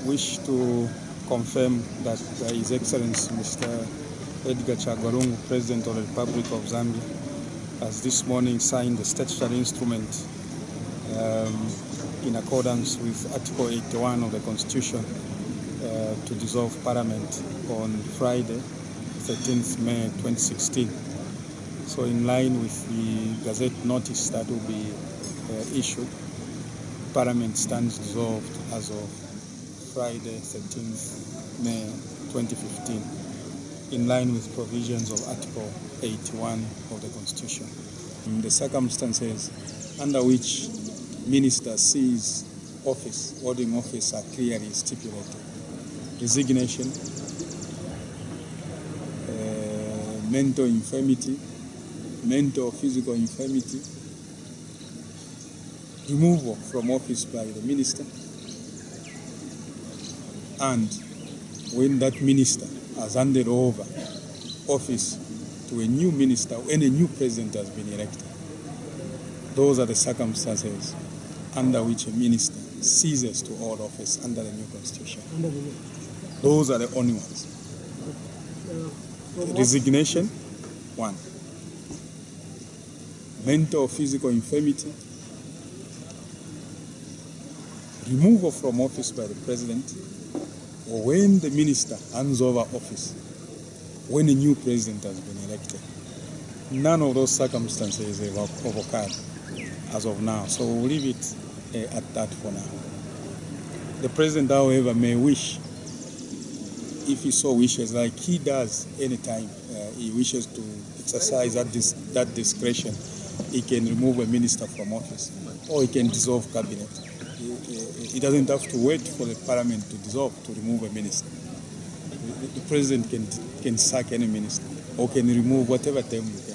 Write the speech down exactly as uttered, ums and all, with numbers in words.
wish to confirm that uh, His Excellency Mister Edgar Chagwa Lungu, President of the Republic of Zambia, has this morning signed the statutory instrument um, in accordance with Article eighty-one of the Constitution uh, to dissolve Parliament on Friday, thirteenth May twenty sixteen. So in line with the Gazette notice that will be uh, issued, Parliament stands dissolved as of Friday, thirteenth May twenty fifteen, in line with provisions of Article eighty-one of the Constitution. In the circumstances under which minister cease office, holding office are clearly stipulated: resignation, uh, mental infirmity, mental or physical infirmity, removal from office by the minister, and when that minister has handed over office to a new minister, when a new president has been elected. Those are the circumstances under which a minister ceases to hold office under the new constitution. Under the new. Those are the only ones. Uh, Resignation, one. Mental or physical infirmity, removal from office by the president, or when the minister hands over office, when a new president has been elected. None of those circumstances have occurred as of now, so we'll leave it uh, at that for now. The president, however, may wish, if he so wishes, like he does anytime uh, he wishes to exercise that, dis that discretion, he can remove a minister from office, or he can dissolve cabinet. He doesn't have to wait for the parliament to dissolve to remove a minister. The president can, can sack any minister, or can remove whatever time you can.